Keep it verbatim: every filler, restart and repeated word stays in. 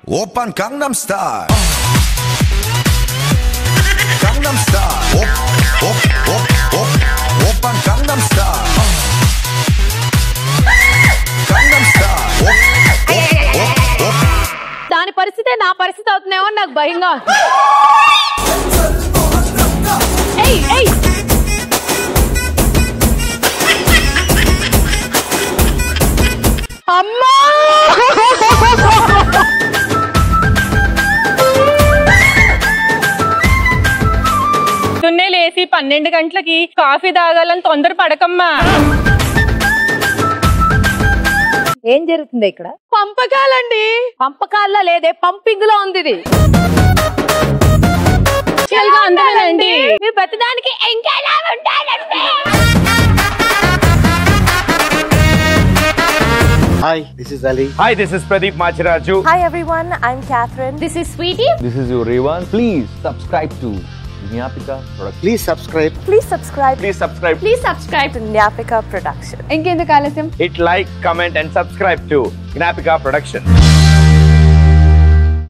Open Gangnam Style. Gangnam Style. Op, op, op, op. Open Gangnam Style. Gangnam Style. Op, op, op, op. దాని పరిస్థితే నా పరిస్థితి అవుతుందేమో నాకు భయంగా. ఏయ్ ఏయ్ అమ్మా తున్నే లేసి పన్నెండు గంటలకి కాఫీ తాగాలని తొందర పడకమ్మా. ఏం జరుగుతుంది ఇక్కడ? పంపకాలండి. పంపకాల్లో లేదే, పంపింగ్ లో ఉంది ఇది. అందరండి మీరు ప్రతిదానికి ఇంకెలా ఉంటారండి. Hi, this is Ali. Hi, this is Pradeep Machiraju. Hi everyone, I'm Catherine. This is Sweetie. This is your Revan. Please subscribe to Gnapika Production. Please subscribe. Please subscribe. Please subscribe. Please subscribe to Gnapika Production. ఇంకెందుకు ఆలస్యం? Hit like, comment and subscribe to Gnapika Production.